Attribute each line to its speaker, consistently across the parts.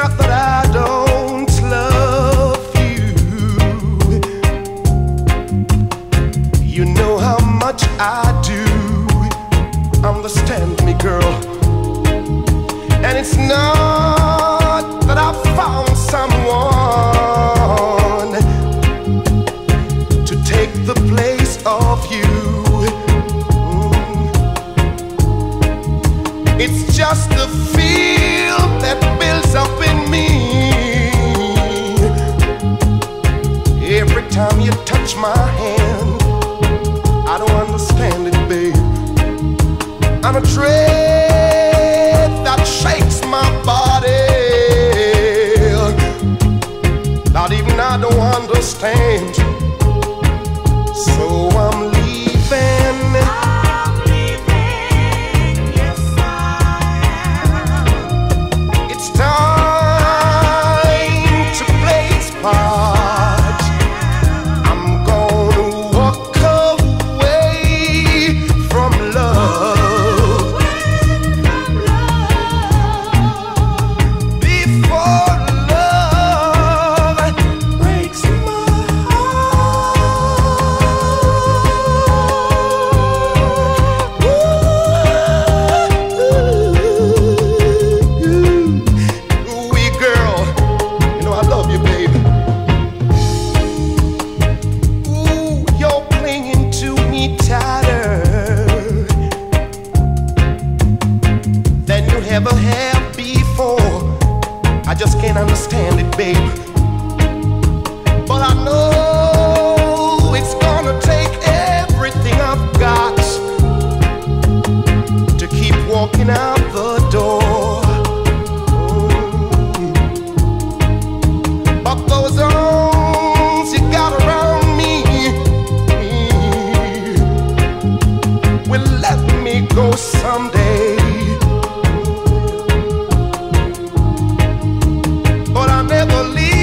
Speaker 1: not that I don't love you. You know how much I do. Understand me, girl. And it's not that I found someone to take the place of you. It's just the feel that builds up in me every time you touch my hand. I don't understand it, babe. I'm a dread that shakes my body. Not even I don't understand. So I'm leaving.
Speaker 2: I'm leaving, yes I am.
Speaker 1: It's time to play its part. I'm gonna walk away from love before love breaks my heart. Ooh, wee girl, you know I love you, baby. Ooh, you're clinging to me tighter than you ever have before. I just can't understand it, babe. But I know it's gonna take everything I've got to keep walking out the door. But those arms you got around me will let me go someday. But I never leave.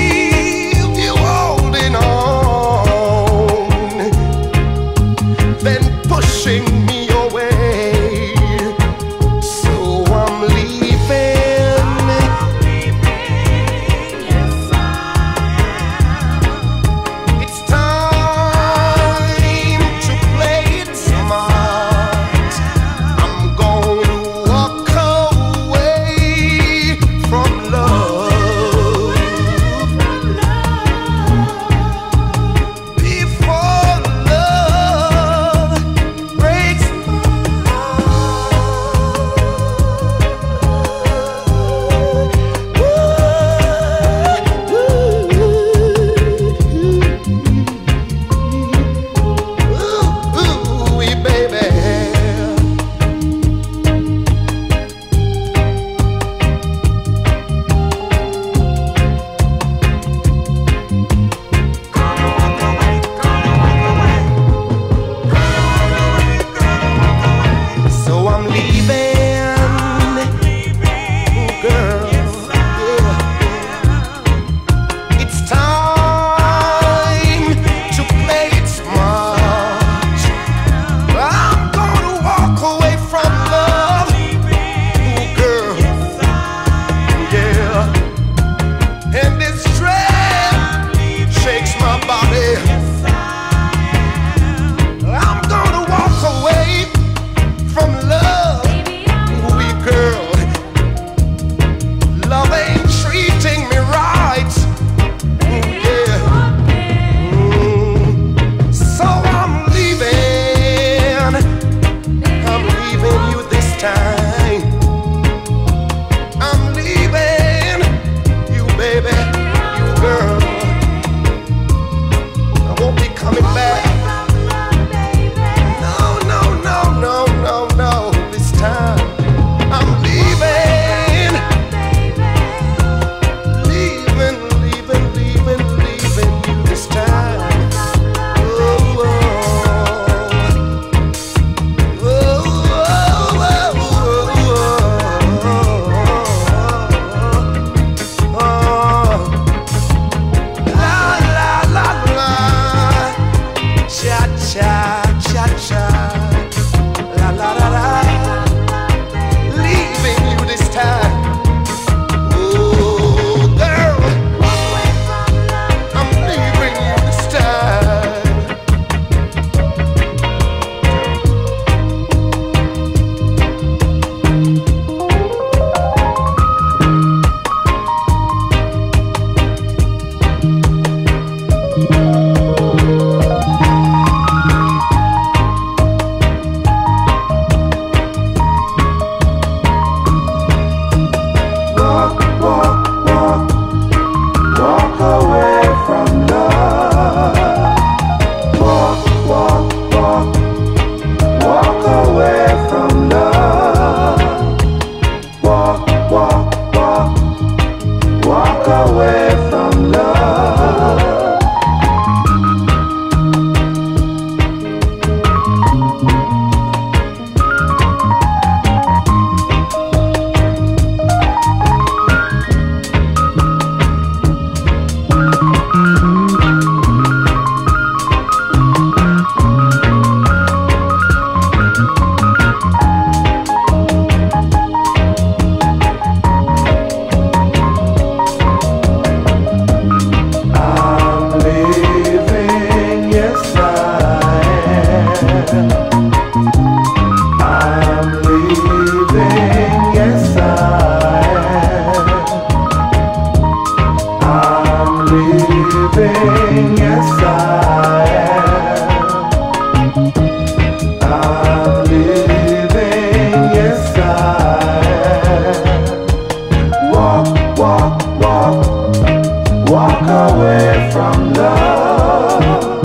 Speaker 3: walk away from love.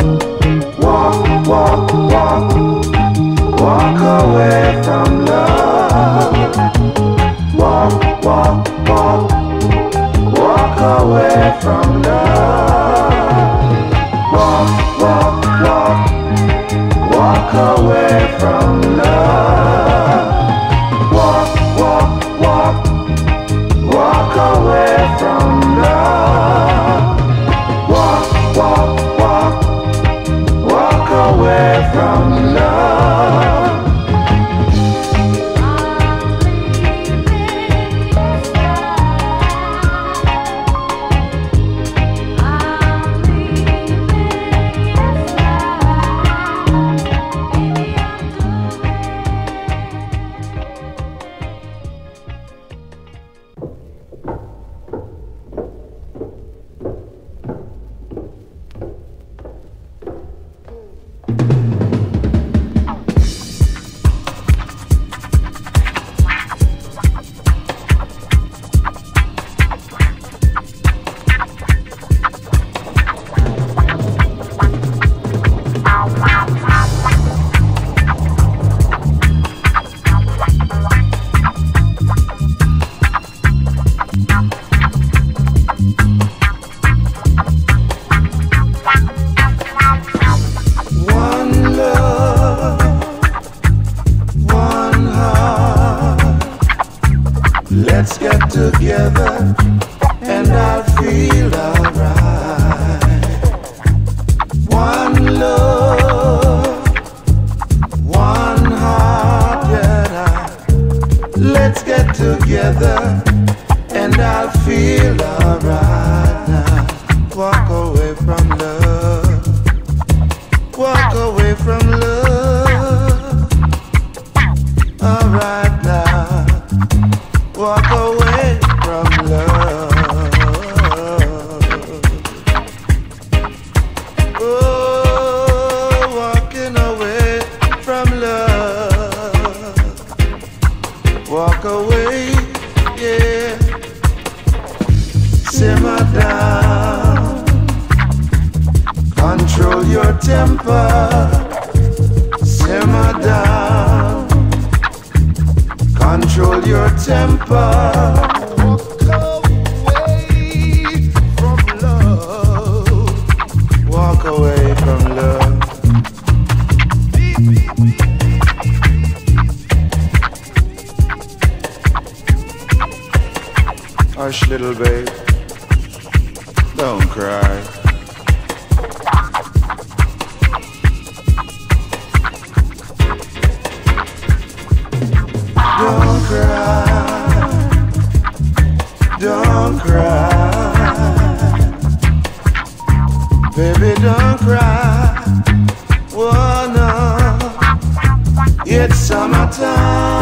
Speaker 3: Walk away from love. Walk away from love. Walk away from love. Walk away from love. Walk away from love. Let's get together and I'll feel alright. One love, one heart, yeah. Let's get together and I'll feel alright now. Walk away from love. Walk away from love. Alright now. Walk away from love. Oh, walking away from love. Walk away, yeah. Simmer down. Control your temper. Simmer down. Control your temper. Walk away from love. Hush, little babe, don't cry. Don't cry, don't cry, baby, don't cry. Oh no, it's summertime.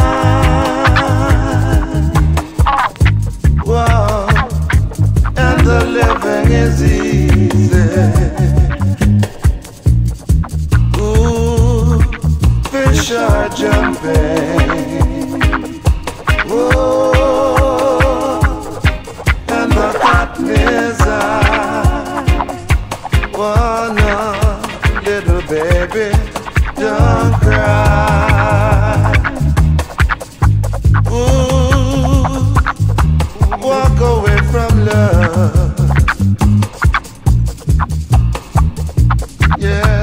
Speaker 3: Whoa, and the living is easy. Ooh, fish are jumping. Oh, and the cotton is high. Oh no, little baby, don't cry. Ooh, walk away from love. Yeah.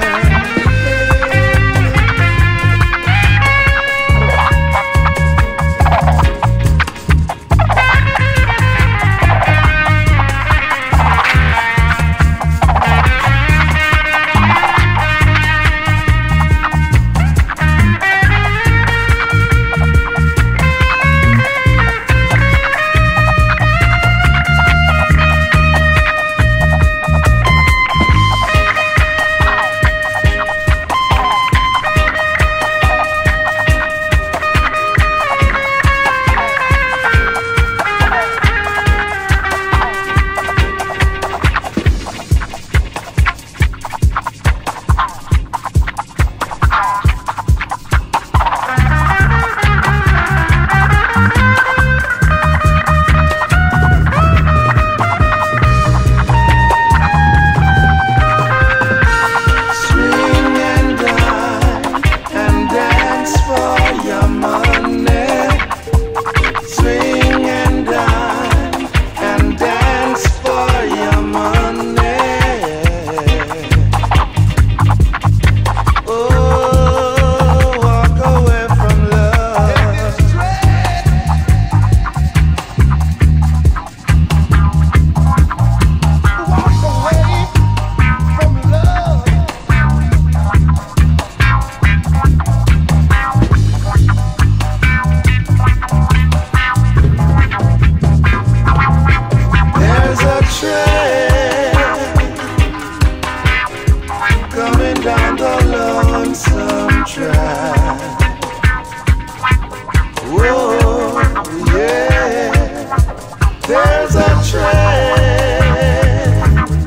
Speaker 3: tread,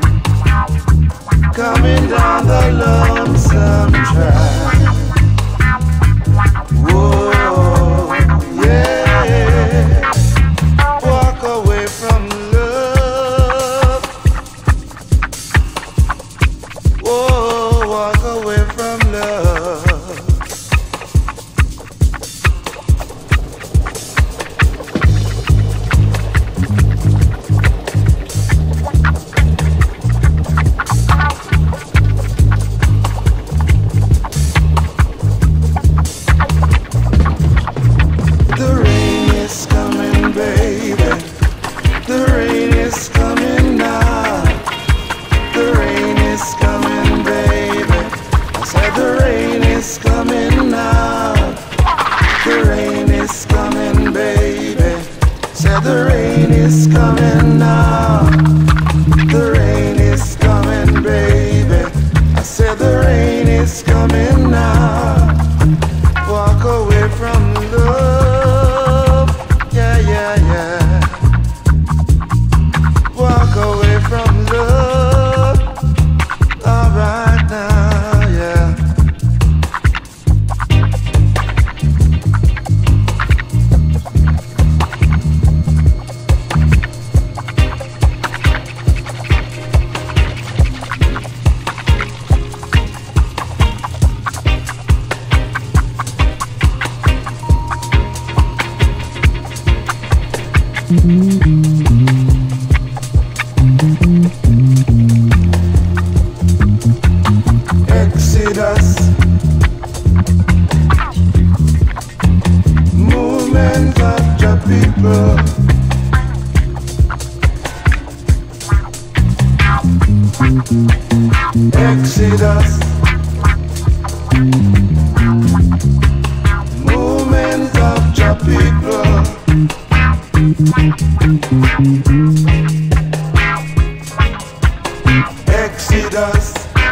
Speaker 3: coming down the lonesome track. Whoa, yeah. Walk away from love. Whoa, walk away from love. The rain is coming now. The rain is coming, baby. I said the rain is coming now. Walk away from love. Yeah, yeah, yeah. Walk away from love. All right now, yeah. Exodus, movement of the people. Exodus, movement of the people. Exodus,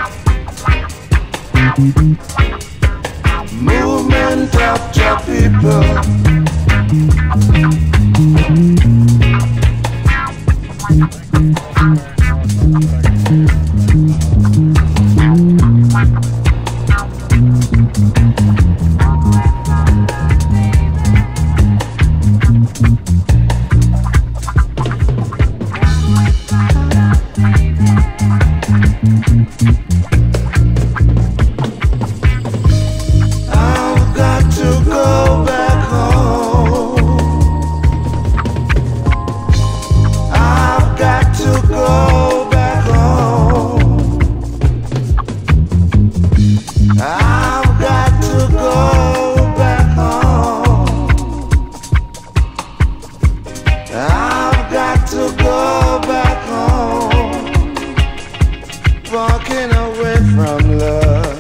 Speaker 3: movement of the people. I've got to go back home. I've got to go back home. I've got to go back home. I've got to go back home. Walking away from love.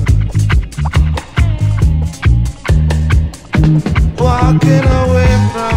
Speaker 3: Walking away from